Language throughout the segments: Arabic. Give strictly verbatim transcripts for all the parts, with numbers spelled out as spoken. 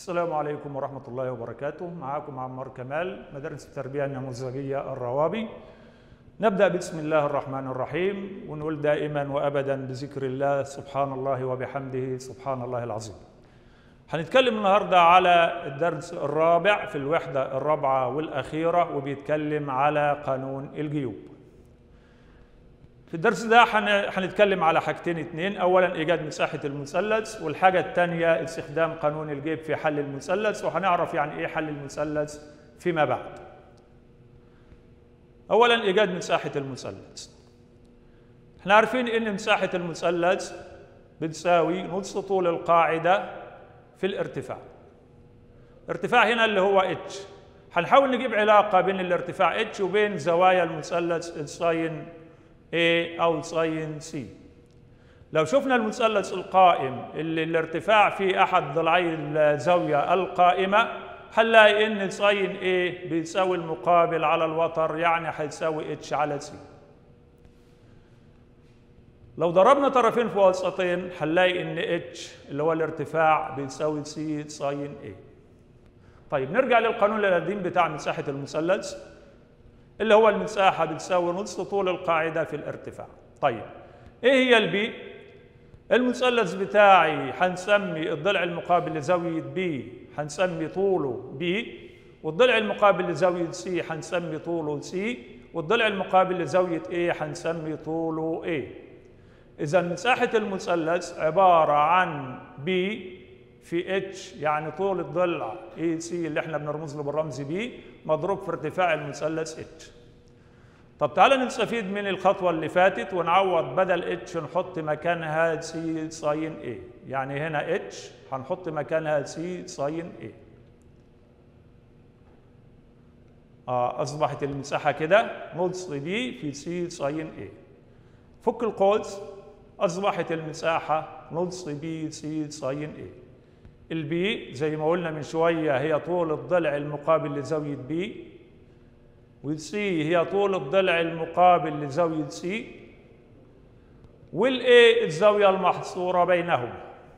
السلام عليكم ورحمة الله وبركاته. معكم عمار كمال، مدارس التربية النموذجية الروابي. نبدأ بسم الله الرحمن الرحيم، ونقول دائما وأبدا بذكر الله سبحان الله وبحمده سبحان الله العظيم. هنتكلم النهاردة على الدرس الرابع في الوحدة الرابعة والأخيرة، وبيتكلم على قانون الجيوب. في الدرس ده هنتكلم على حاجتين اتنين، اولا ايجاد مساحه المثلث، والحاجه الثانيه استخدام قانون الجيب في حل المثلث، وهنعرف يعني ايه حل المثلث فيما بعد. اولا ايجاد مساحه المثلث. احنا عارفين ان مساحه المثلث بتساوي نص طول القاعده في الارتفاع. الارتفاع هنا اللي هو اتش. هنحاول نجيب علاقه بين الارتفاع اتش وبين زوايا المثلث الساين A أو ساين سي. لو شفنا المثلث القائم اللي الارتفاع فيه أحد ضلعي الزاوية القائمة، هنلاقي إن ساين A بيساوي المقابل على الوتر، يعني هيساوي اتش على سي. لو ضربنا طرفين في وسطين هنلاقي إن اتش اللي هو الارتفاع بيساوي سي ساين A. طيب نرجع للقانون القديم بتاع مساحة المثلث اللي هو المساحة بتساوي نص طول القاعدة في الارتفاع. طيب ايه هي البي؟ المثلث بتاعي هنسمي الضلع المقابل لزاوية بي هنسمي طوله بي، والضلع المقابل لزاوية سي هنسمي طوله سي، والضلع المقابل لزاوية ايه هنسمي طوله ايه. إذا مساحة المثلث عبارة عن بي في اتش، يعني طول الضلع اي سي اللي احنا بنرمز له بالرمز بي، مضروب في ارتفاع المثلث اتش. طب تعالى نستفيد من الخطوه اللي فاتت ونعوض، بدل اتش نحط مكانها سي ساين اي، يعني هنا اتش هنحط مكانها سي ساين اي. اه اصبحت المساحه كده نص بي في سي ساين اي. فك القوس، اصبحت المساحه نص بي سي ساين اي. البي زي ما قلنا من شويه هي طول الضلع المقابل لزاويه بي، والسي هي طول الضلع المقابل لزاويه سي، والاي الزاويه المحصوره بينهما.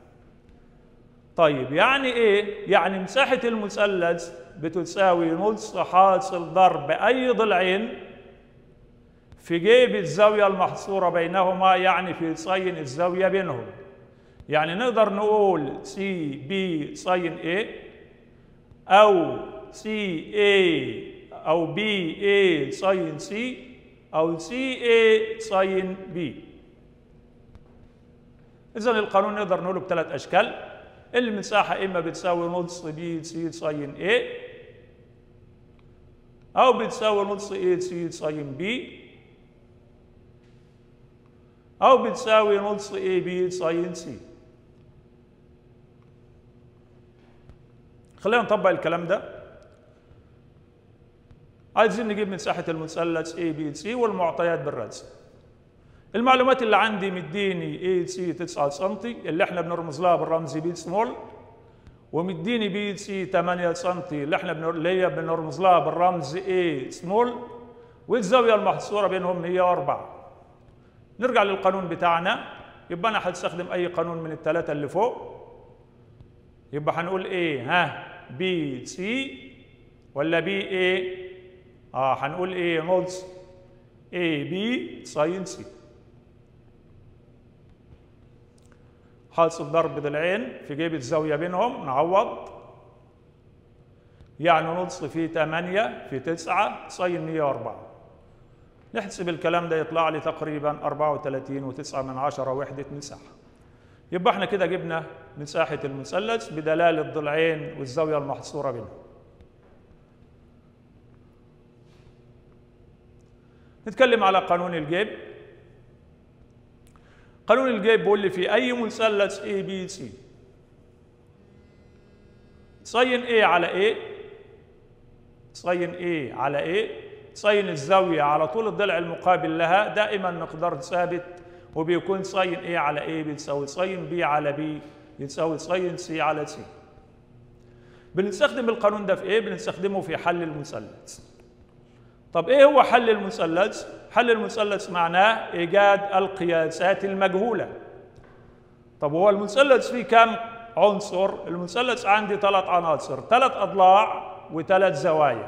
طيب يعني ايه؟ يعني مساحه المثلث بتساوي نص حاصل ضرب اي ضلعين في جيب الزاويه المحصوره بينهما، يعني في ساين الزاويه بينهم. يعني نقدر نقول سي بي ساين اي، او سي اي او بي اي ساين سي، او سي اي ساين بي. اذا القانون نقدر نقوله بثلاث اشكال. المساحه اما بتساوي نص بي سي ساين اي، او بتساوي نص اي سي ساين بي، او بتساوي نص اي بي ساين سي. خلينا نطبق الكلام ده. عايزين نجيب مساحة المثلث اي بي سي والمعطيات بالرسم. المعلومات اللي عندي مديني اي سي تسعة سنتي اللي احنا بنرمز لها بالرمز بي سمول، ومديني بي سي ثمانية سنتي اللي احنا بنر... اللي هي بنرمز لها بالرمز اي سمول، والزاوية المحصورة بينهم هي أربعة. نرجع للقانون بتاعنا، يبقى انا هستخدم اي قانون من الثلاثة اللي فوق. يبقى هنقول ايه؟ ها بي سي ولا بي اي؟ اه هنقول ايه؟ نص اي بي ساين سي. حاصل ضرب ضلعين في جيب الزاويه بينهم، نعوض، يعني نص في ثمانية في تسعة ساين مية وأربعة. نحسب الكلام ده يطلع لي تقريبا أربعة وثلاثين وتسعة من عشرة وحده مساحه. يبقى احنا كده جبنا مساحة المثلث بدلالة الضلعين والزاوية المحصورة بينهم. نتكلم على قانون الجيب. قانون الجيب بيقول لي في أي مثلث اي بي سي ساين A على A، ساين A على A، ساين الزاوية على طول الضلع المقابل لها دائما مقدار ثابت، وبيكون ساين A على A بيساوي ساين B على B يساوي ساين C على C. بنستخدم القانون ده في ايه؟ بنستخدمه في حل المثلث. طب ايه هو حل المثلث؟ حل المثلث معناه ايجاد القياسات المجهولة. طب هو المثلث فيه كام عنصر. المثلث عندي ثلاث عناصر، ثلاث أضلاع وثلاث زوايا.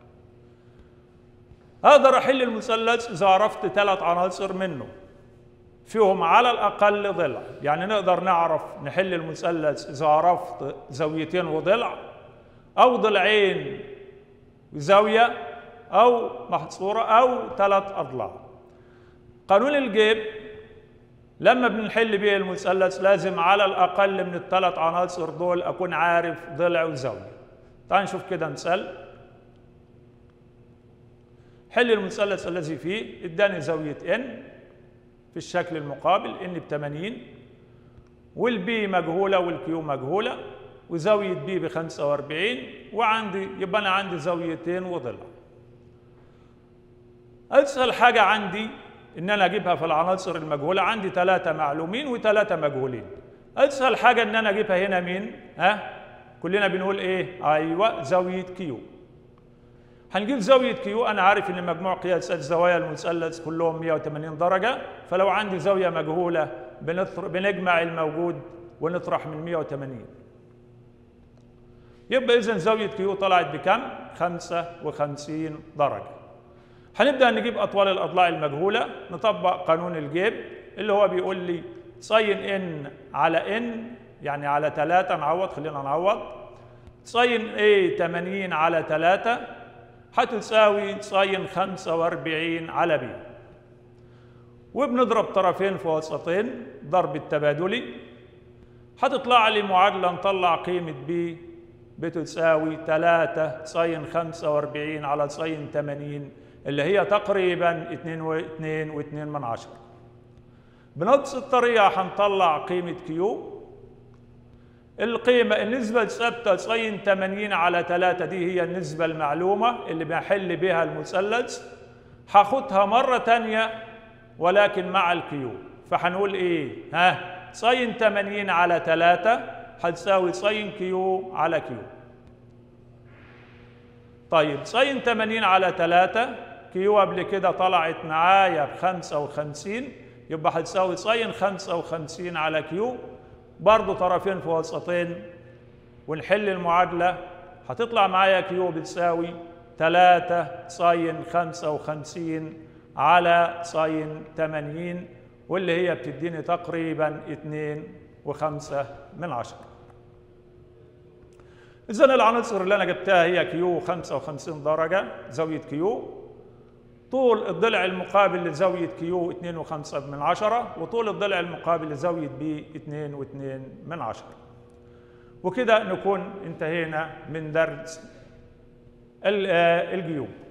أقدر أحل المثلث إذا عرفت ثلاث عناصر منه فيهم على الأقل ضلع. يعني نقدر نعرف نحل المثلث إذا عرفت زاويتين وضلع، أو ضلعين وزاوية، أو محصورة، أو ثلاث أضلاع. قانون الجيب لما بنحل به المثلث لازم على الأقل من الثلاث عناصر دول أكون عارف ضلع وزاوية. تعال نشوف كده مثال. حل المثلث الذي فيه اداني زاوية n في الشكل المقابل n ب ثمانين، والبي مجهولة والكيو مجهولة، وزاوية بي ب خمسة وأربعين، وعندي يبقى أنا عندي زاويتين وضلع. أسهل حاجة عندي إن أنا أجيبها في العناصر المجهولة. عندي ثلاثة معلومين وثلاثة مجهولين. أسهل حاجة إن أنا أجيبها هنا مين؟ ها؟ كلنا بنقول إيه؟ أيوه زاوية كيو. هنجيب زاوية كيو. أنا عارف إن مجموع قياسات زوايا المثلث كلهم مئة وثمانين درجة، فلو عندي زاوية مجهولة بنجمع الموجود ونطرح من مئة وثمانين. يبقى إذن زاوية كيو طلعت بكم؟ خمسة وخمسين درجة. هنبدأ نجيب أطوال الأضلاع المجهولة. نطبق قانون الجيب اللي هو بيقول لي ساين ان على ان، يعني على ثلاثة. نعوض، خلينا نعوض. ساين A ثمانين على ثلاثة هتساوي ساين خمسة وأربعين على ب. وبنضرب طرفين في وسطين ضرب التبادلي. هتطلع لي معادلة نطلع قيمة ب بتساوي ثلاثة ساين خمسة وأربعين على ساين ثمانين، اللي هي تقريبا اثنين واثنين واثنين من عشرة. بنفس الطريقة هنطلع قيمة كيو. القيمة النسبة الثابتة ساين ثمانين على ثلاثة دي هي النسبة المعلومة اللي بحل بها المثلث. هاخدها مرة تانية ولكن مع الكيو. فهنقول ايه؟ ها؟ ساين ثمانين على ثلاثة هتساوي ساين كيو على كيو. طيب ساين ثمانين على ثلاثة، كيو قبل كده طلعت معايا ب خمسة وخمسين، يبقى هتساوي ساين خمسة وخمسين على كيو، برضه طرفين في وسطين، ونحل المعادلة. هتطلع معايا كيو بتساوي ثلاثة ساين خمسة وخمسين على ساين ثمانين، واللي هي بتديني تقريبا اثنين وخمسة من عشرة. إذن العناصر اللي أنا جبتها هي كيو خمسة وخمسين درجة زاوية كيو، طول الضلع المقابل لزاوية كيو اثنين وخمسة من عشرة، وطول الضلع المقابل لزاوية بي اثنين واثنين من عشرة. وكده نكون انتهينا من درس الجيوب.